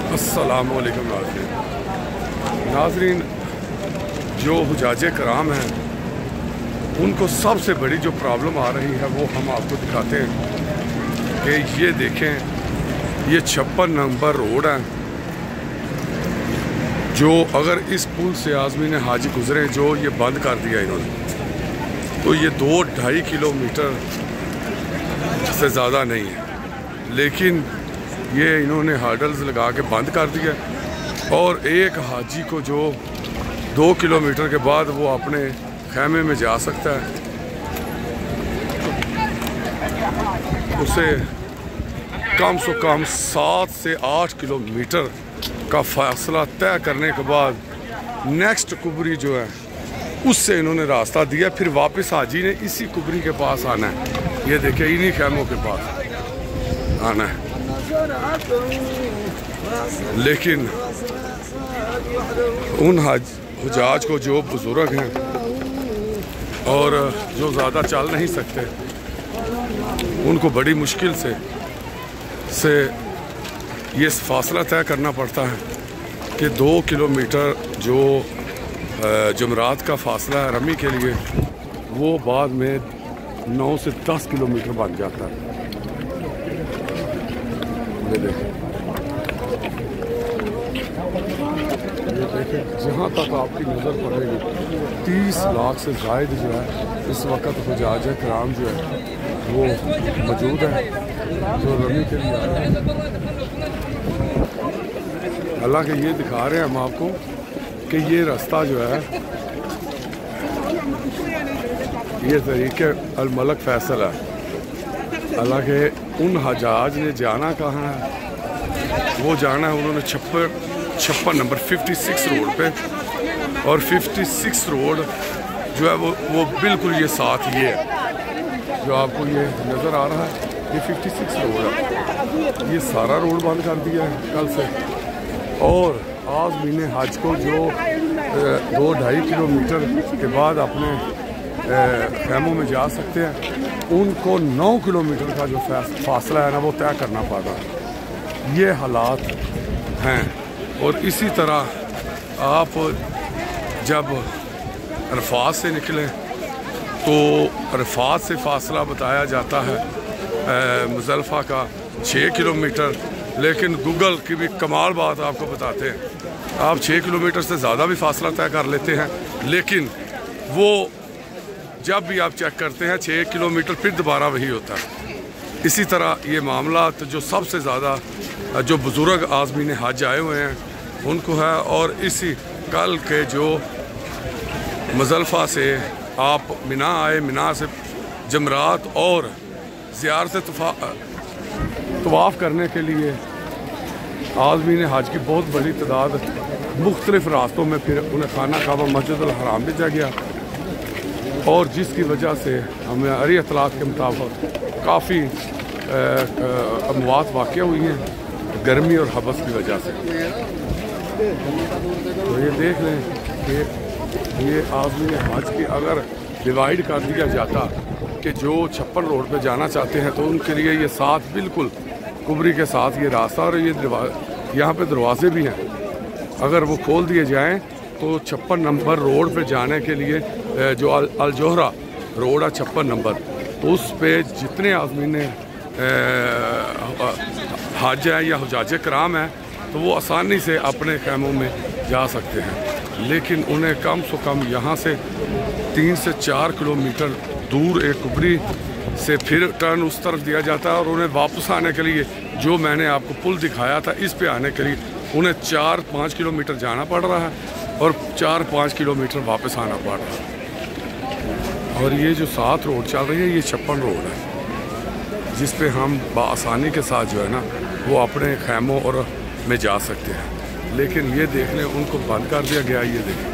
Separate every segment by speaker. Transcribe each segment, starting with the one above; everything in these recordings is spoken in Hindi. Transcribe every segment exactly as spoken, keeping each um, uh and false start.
Speaker 1: अस्सलाम वालेकुम नाज़रीन नाज़रीन जो हुजाजे कराम हैं उनको सबसे बड़ी जो प्रॉब्लम आ रही है वो हम आपको दिखाते हैं कि ये देखें, ये छप्पन नंबर रोड है जो अगर इस पुल से आज़मीन हाजी गुजरे जो ये बंद कर दिया इन्होंने, तो ये दो ढाई किलोमीटर से ज़्यादा नहीं है, लेकिन ये इन्होंने हार्डल्स लगा के बंद कर दिया और एक हाजी को जो दो किलोमीटर के बाद वो अपने खैमे में जा सकता है, उसे कम से कम सात से आठ किलोमीटर का फासला तय करने के बाद नेक्स्ट कुबरी जो है उससे इन्होंने रास्ता दिया। फिर वापस हाजी ने इसी कुबरी के पास आना है, ये देखिए इन्हीं खैमों के पास आना है। लेकिन उन हज हुजाज को जो बुजुर्ग हैं और जो ज़्यादा चल नहीं सकते, उनको बड़ी मुश्किल से से ये फासला तय करना पड़ता है कि दो किलोमीटर जो जमरात का फासला है रमी के लिए, वो बाद में नौ से दस किलोमीटर बन जाता है। ये देखें, ये देखें जहाँ तक आपकी नज़र पड़ेगी तीस लाख से ज़ायद जो है इस वक्त हुजाज कराम जो है वो मौजूद है जो रमी के लिए आए हैं। हालांकि ये दिखा रहे हैं हम आपको कि ये रास्ता जो है ये तरीके अल मलक फैसल है। हालांकि उन हजाज ने जाना कहाँ है, वो जाना है उन्होंने छप्पन छप्पन नंबर छप्पन रोड पे, और छप्पन रोड जो है वो वो बिल्कुल ये साथ ये है जो आपको ये नज़र आ रहा है, ये छप्पन रोड है। ये सारा रोड बंद कर दिया है कल से, और आज़मीन हज को जो दो ढाई किलोमीटर के बाद अपने खैमों में जा सकते हैं, उनको नौ किलोमीटर का जो फासला है ना वो तय करना पड़ रहा है। ये हालात हैं। और इसी तरह आप जब अरफात से निकलें तो अरफात से फासला बताया जाता है मुज़दलिफ़ा का छः किलोमीटर, लेकिन गूगल की भी कमाल बात आपको बताते हैं, आप छः किलोमीटर से ज़्यादा भी फासला तय कर लेते हैं, लेकिन वो जब भी आप चेक करते हैं छः किलोमीटर फिर दोबारा वही होता है। इसी तरह ये मामला तो जो सबसे ज़्यादा जो बुज़ुर्ग आज़मीन हज आए हुए हैं उनको है, और इसी कल के जो मुज़दलिफ़ा से आप मिना आए, मिना से जमरात और ज़ियारत तवाफ़ करने के लिए आज़मीन हज की बहुत बड़ी तादाद मुख्तलिफ़ रास्तों में फिर उन्हें खाना काबा मस्जिद अल हराम भेजा गया, और जिसकी वजह से हमें अरी इतलात के मुताबिक काफ़ी अमवात वाक़या हुई हैं गर्मी और हबस की वजह से। तो ये देख लें कि ये आज़मीन हज की अगर डिवाइड कर दिया जाता कि जो छप्पन रोड पे जाना चाहते हैं तो उनके लिए ये साथ बिल्कुल कुबरी के साथ ये रास्ता, और ये यहाँ पे दरवाजे भी हैं, अगर वो खोल दिए जाएं तो छप्पन नंबर रोड पे जाने के लिए जो अल, अल जोहरा रोड है छप्पन नंबर, तो उस पे जितने आज़मीन हज है या हुजाज कराम है तो वो आसानी से अपने खैमों में जा सकते हैं। लेकिन उन्हें कम से कम यहाँ से तीन से चार किलोमीटर दूर एक कुबरी से फिर टर्न उस तरफ दिया जाता है, और उन्हें वापस आने के लिए जो मैंने आपको पुल दिखाया था इस पे आने के लिए उन्हें चार पाँच किलोमीटर जाना पड़ रहा है और चार पाँच किलोमीटर वापस आना पड़ रहा है। और ये जो सात रोड चल रही है ये छप्पन रोड है जिस पे हम बआसानी के साथ जो है ना वो अपने खैमों और में जा सकते हैं। लेकिन ये देख लें उनको बंद कर दिया गया, ये देखें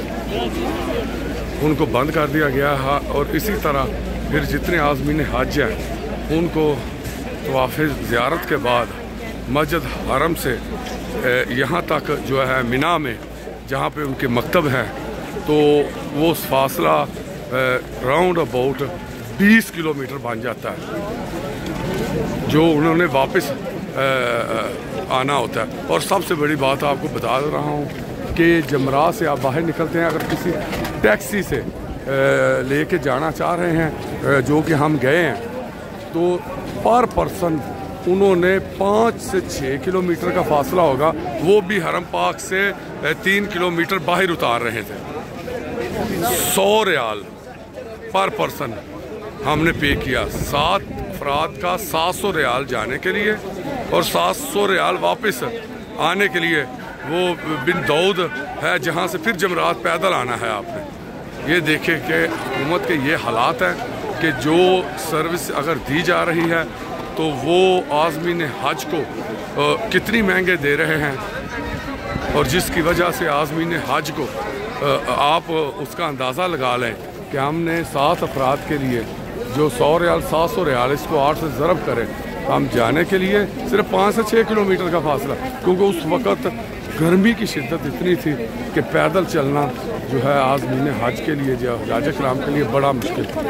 Speaker 1: उनको बंद कर दिया गया है। और इसी तरह फिर जितने आज़मीन हज हैं उनको तवाफ़ ज़ियारत के बाद मस्जिद हरम से यहाँ तक जो है मिना में जहाँ पे उनके मकतब हैं, तो वो फासला राउंड अबाउट बीस किलोमीटर बन जाता है, जो उन्होंने वापस आना होता है। और सबसे बड़ी बात आपको बता रहा हूँ कि जमरात से आप बाहर निकलते हैं, अगर किसी टैक्सी से लेके जाना चाह रहे हैं, जो कि हम गए हैं, तो पर पर्सन उन्होंने पाँच से छः किलोमीटर का फासला होगा, वो भी हरम पाक से तीन किलोमीटर बाहर उतार रहे थे। सौ रियाल पर पर्सन हमने पे किया, सात अफराद का सात सौ रियाल जाने के लिए और सात सौ रियाल वापस आने के लिए। वो बिन दाऊद है जहाँ से फिर जमरात पैदल आना है आपने। ये देखें कि हुकूमत के ये हालात हैं कि जो सर्विस अगर दी जा रही है तो वो आज़मीन हज को आ, कितनी महंगे दे रहे हैं, और जिसकी वजह से आज़मीन हज को आ, आप उसका अंदाज़ा लगा लें कि हमने सात अफराद के लिए जो सौ रियाल सात सौ रियाल इसको आठ से ज़रब करें, हम जाने के लिए सिर्फ पाँच से छः किलोमीटर का फासला, क्योंकि उस वक़्त गर्मी की शिद्दत इतनी थी कि पैदल चलना जो है आज़मीन हज के लिए, जो हज कराम के लिए बड़ा मुश्किल था।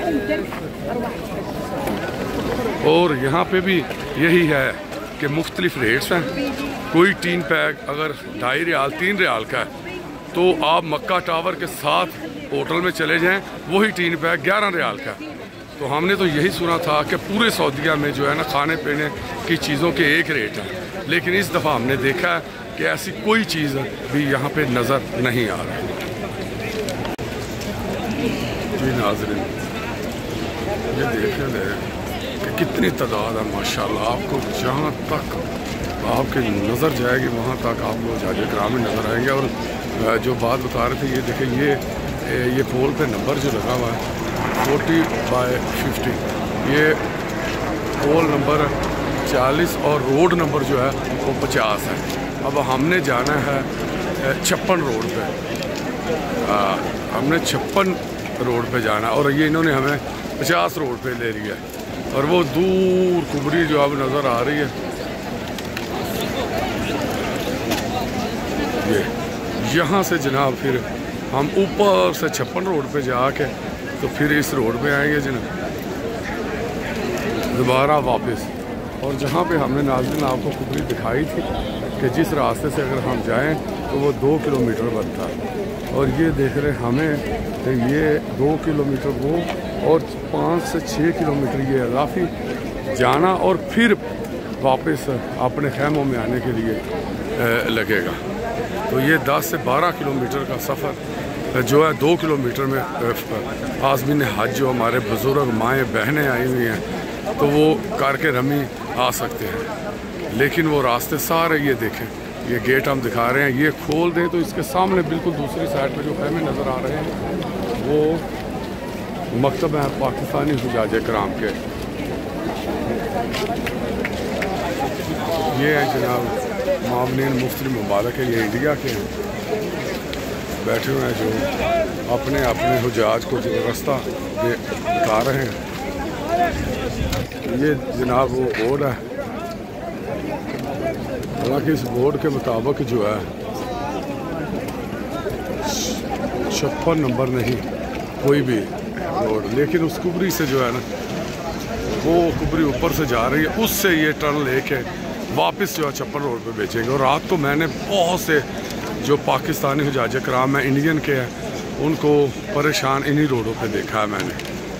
Speaker 1: और यहाँ पे भी यही है कि मुख्तलिफ रेट्स हैं। कोई टीन पैक अगर ढाई रियाल तीन रियाल का है तो आप मक्का टावर के साथ होटल में चले जाएं, वही टीन पैक ग्यारह रियाल का है। तो हमने तो यही सुना था कि पूरे सऊदीया में जो है ना खाने पीने की चीज़ों के एक रेट है, लेकिन इस दफ़ा हमने देखा है कि ऐसी कोई चीज़ भी यहाँ पे नज़र नहीं आ रही। जी नाज़रीन, ये देखने दें कि कितनी तादाद है माशाल्लाह। आपको जहाँ तक आपकी नज़र जाएगी वहाँ तक आपको हज कराम में नज़र आएंगे। और जो बात बता रहे थे, ये देखें, ये ये पोल पे नंबर जो लगा हुआ है फोर्टी बाय फिफ्टी, ये पोल नंबर चालीस और रोड नंबर जो है वो पचास है। अब हमने जाना है छप्पन रोड पे, आ, हमने छप्पन रोड पे जाना, और ये इन्होंने हमें पचास रोड पे ले लिया है। और वो दूर कुबरी जो अब नज़र आ रही है, ये यहाँ से जनाब फिर हम ऊपर से छप्पन रोड पे जाके तो फिर इस रोड पे आएंगे जनाब दोबारा वापस। और जहाँ पे हमने नाज़रीन आपको कुबरी दिखाई थी कि जिस रास्ते से अगर हम जाएं तो वो दो किलोमीटर बनता है, और ये देख रहे हमें ये दो किलोमीटर वो और पाँच से छः किलोमीटर ये अजाफी जाना और फिर वापस अपने खैमों में आने के लिए लगेगा। तो ये दस से बारह किलोमीटर का सफ़र जो है दो किलोमीटर में आज़मीन हज जो हमारे बुज़ुर्ग माएँ बहनें आई हुई हैं तो वो करके रमी आ सकते हैं। लेकिन वो रास्ते सारे ये देखें, ये गेट हम दिखा रहे हैं, ये खोल दें तो इसके सामने बिल्कुल दूसरी साइड पे जो खैमे नज़र आ रहे हैं वो मकतब है पाकिस्तानी हुजाज कराम के। ये है जनाब मामनीन मुफ्ती मुबारक है, ये इंडिया के बैठे हुए हैं जो अपने अपने हुजाज को जो रास्ता दिखा रहे हैं। ये जनाब वो बोर्ड है, हालांकि इस बोर्ड के मुताबिक जो है छप्पन नंबर नहीं कोई भी रोड, लेकिन उस कुबरी से जो है ना वो कुबरी ऊपर से जा रही है, उससे ये टर्न लेके वापस जो है छप्पन रोड पे बेचेंगे। और रात को मैंने बहुत से जो पाकिस्तानी हुजाज कराम है इंडियन के हैं उनको परेशान इन्हीं रोडों पे देखा है मैंने।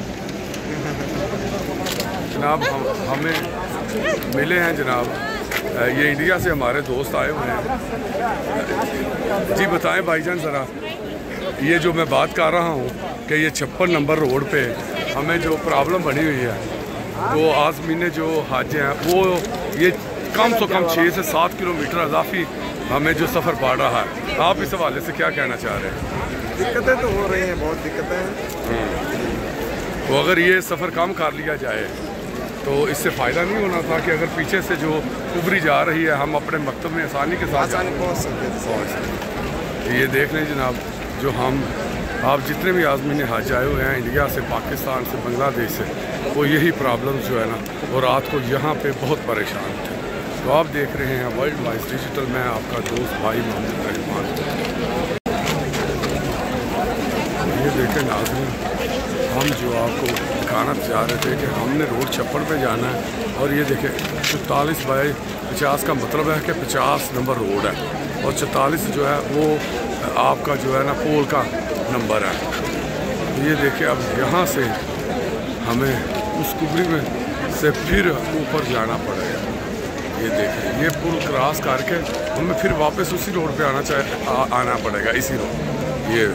Speaker 1: जनाब हम हमें मिले हैं जनाब, ये इंडिया से हमारे दोस्त आए हुए हैं। जी बताएं भाईजान ज़रा, ये जो मैं बात कर रहा हूँ कि ये छप्पन नंबर रोड पे हमें जो प्रॉब्लम बनी हुई है तो आज़मीन जो हज हैं वो ये कम से कम छः से सात किलोमीटर अजाफी हमें जो सफ़र पड़ रहा है, आप इस हवाले से क्या कहना चाह रहे हैं?
Speaker 2: दिक्कतें तो हो रही हैं, बहुत दिक्कतें हैं।
Speaker 1: तो अगर ये सफ़र कम कर लिया जाए तो इससे फ़ायदा नहीं होना था कि अगर पीछे से जो उभरी जा रही है हम अपने मकतब में आसानी के साथ
Speaker 2: आसानी पहुँच सकते।
Speaker 1: ये देख लें जनाब, जो हम आप जितने भी आज़मीन हज आए हुए हैं इंडिया से, पाकिस्तान से, बांग्लादेश से, वो यही प्रॉब्लम जो है ना वो रात को यहाँ पे बहुत परेशान थे। तो आप देख रहे हैं वर्ल्ड वाइज डिजिटल में आपका दोस्त भाई मोहम्मद रहमान। ये देखें नाज़रीन, हम जो आपको दिखाना चाह रहे थे कि हमने रोड छप्पन पे जाना है, और ये देखें चौतालीस बाई पचास का मतलब है कि पचास नंबर रोड है, और चौतालीस जो है वो आपका जो है ना पोल का नंबर है। ये देखें अब यहाँ से हमें उस कुबरी में से फिर ऊपर जाना पड़ेगा। ये देखें ये पुल क्रॉस करके हमें फिर वापस उसी रोड पे आना चाहे आ, आना पड़ेगा, इसी रोड। ये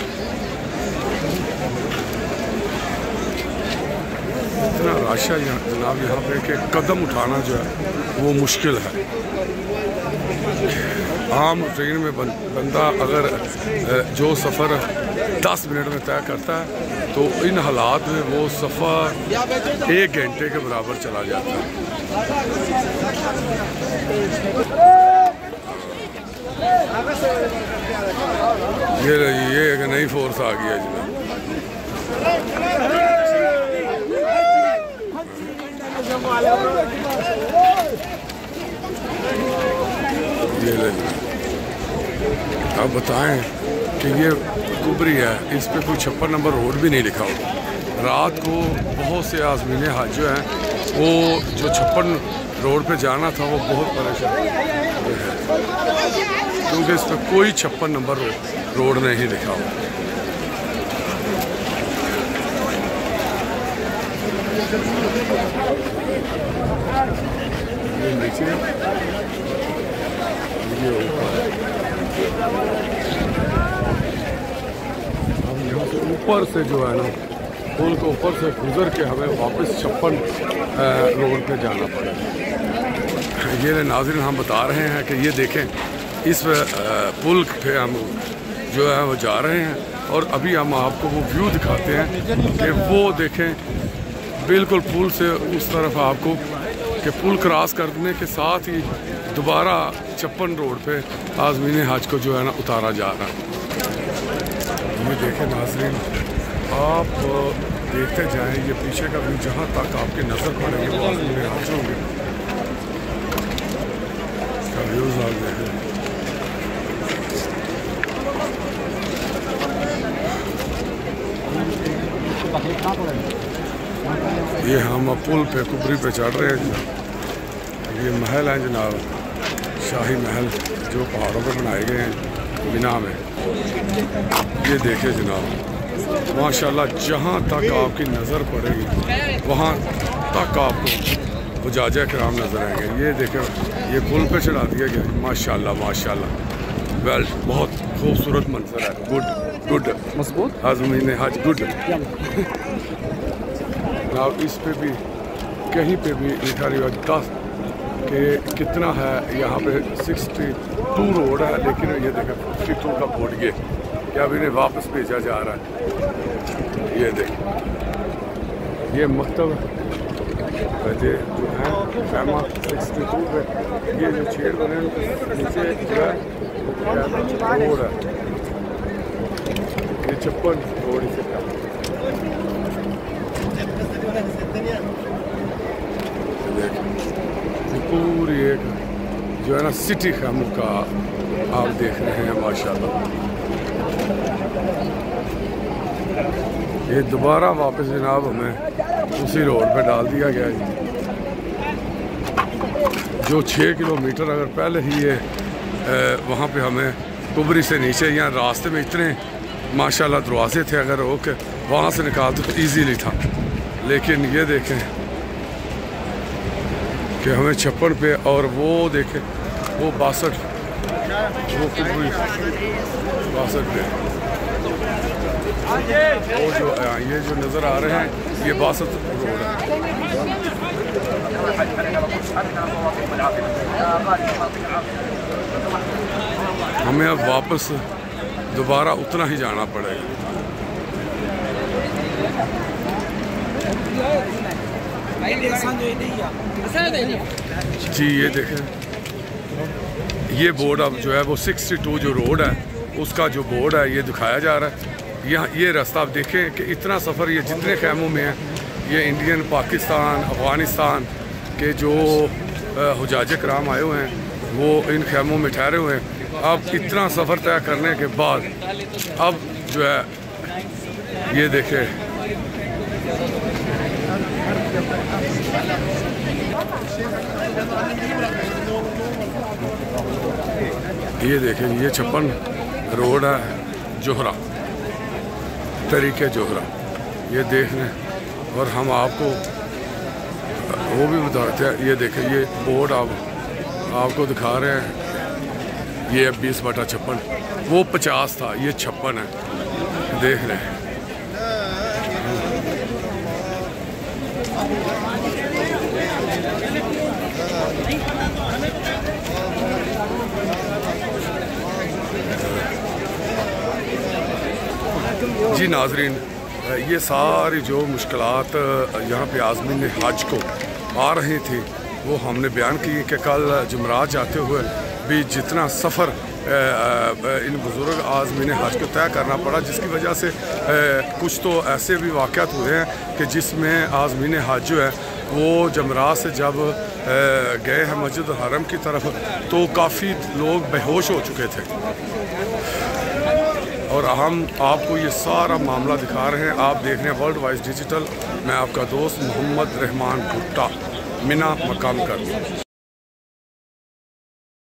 Speaker 1: इतना रश है यहाँ जनाब यहाँ पे कि कदम उठाना जो है वो मुश्किल है। आम ट्रेन में बन, बंदा अगर जो सफ़र दस मिनट में तय करता है तो इन हालात में वो सफ़र एक घंटे के बराबर चला जाता है। ये ये एक नई फोर्स आ गई है जनाब। ये आप बताएं कि ये कुबरी है, इस पे कोई छप्पन नंबर रोड भी नहीं लिखा होगा। रात को बहुत से आज़मीन हाज जो हैं वो जो छप्पन रोड पे जाना था वो बहुत परेशान है, क्योंकि इस पर कोई छप्पन नंबर रोड नहीं लिखा हुआ। ये नीचे ये ऊपर, हम यहाँ से ऊपर से जो है ना पुल को ऊपर से गुजर के हमें वापस छप्पन रोड पे जाना पड़ेगा। ये नाज़रीन हम बता रहे हैं कि ये देखें इस पुल पे हम जो है वो जा रहे हैं, और अभी हम आपको वो व्यू दिखाते हैं कि वो देखें बिल्कुल पुल से उस तरफ आपको कि पुल क्रॉस करने के साथ ही दोबारा छप्पन रोड पे आज़मीन हज को जो है ना उतारा जा रहा है। ये देखें नाज़रीन, आप देखते जाएं ये पीछे का व्यू, जहाँ तक आपकी नज़र पड़ेगी वो आज़मीन हज होंगे। इसका व्यूज़ आप देखें, ये हम पुल पे कुबरी पे चढ़ रहे हैं। ये महल है जनाब, शाही महल जो पहाड़ों पे बनाए गए हैं मिना में। ये देखे जनाब माशाल्लाह, जहाँ तक आपकी नज़र पड़ेगी वहाँ तक आपको हुजाजे किराम नज़र आएंगे। ये देखे ये पुल पे चढ़ा दिया गया, माशाल्लाह माशाल्लाह। वेल बहुत खूबसूरत मंजर है। गुड गुड मजबूत आज़मीन हज गुड। अब इस पे भी कहीं पे भी लिखा नहीं हुआ दस कि कितना है, यहाँ पे सिक्सटी टू रोड है, लेकिन ये देखें फिफ्टी टू का बोर्ड ये कि अब इन्हें वापस भेजा जा रहा है। ये देखें ये मकतब जो है फैमा सिक्सटी टू पे ये जो छेड़ बने नीचे जो है रोड है, ये छप्पन रोड इसे पूरी एक जो है ना सिटी खैमों का आप देख रहे हैं माशाल्लाह। ये दोबारा वापस जनाब हमें उसी रोड पे डाल दिया गया है जो छः किलोमीटर अगर पहले ही ये वहाँ पे हमें कुबरी से नीचे यहाँ रास्ते में इतने माशाल्लाह दरवाजे थे, अगर ओके वहाँ से निकालते तो इजीली था। लेकिन ये देखें कि हमें छप्पन पे, और वो देखें वो बासठ वो कुबरी बासठ पे वो जो ये जो नज़र आ रहे हैं ये बासठ रोड है। हमें अब वापस दोबारा उतना ही जाना पड़ेगा। जी ये देखें ये बोर्ड अब जो है वो सिक्सटी टू जो रोड है उसका जो बोर्ड है ये दिखाया जा रहा है। यहाँ ये रास्ता आप देखें कि इतना सफ़र ये जितने खैमों में है, ये इंडियन पाकिस्तान अफ़गानिस्तान के जो हुजाजे कराम आए हुए हैं वो इन खैमों में ठहरे हुए हैं। अब इतना सफ़र तय करने के बाद अब जो है ये देखें ये देखें, ये छप्पन रोड है जोहरा, तरीके जोहरा, ये देखने। और हम आपको वो भी बताते हैं। ये देखें, ये बोर्ड आप आपको दिखा रहे हैं। ये है बीस बटा छप्पन, वो पचास था, ये छप्पन है, देख रहे हैं। जी नाजरीन, ये सारी जो मुश्किलात यहाँ पे आज़मीन हज को आ रही थी वो हमने बयान की कि कल जुमरात जाते हुए भी जितना सफ़र इन बुज़ुर्ग आज़मीन हज को तय करना पड़ा, जिसकी वजह से कुछ तो ऐसे भी वाक़यात हुए हैं कि जिसमें आज़मीन हज जो है वो जमरात से जब गए हैं मस्जिद हरम की तरफ तो काफ़ी लोग बेहोश हो चुके थे। और हम आपको ये सारा मामला दिखा रहे हैं। आप देख रहे हैं वर्ल्ड वाइज डिजिटल। मैं आपका दोस्त मोहम्मद रहमान भुट्टा, मिना मकाम कर।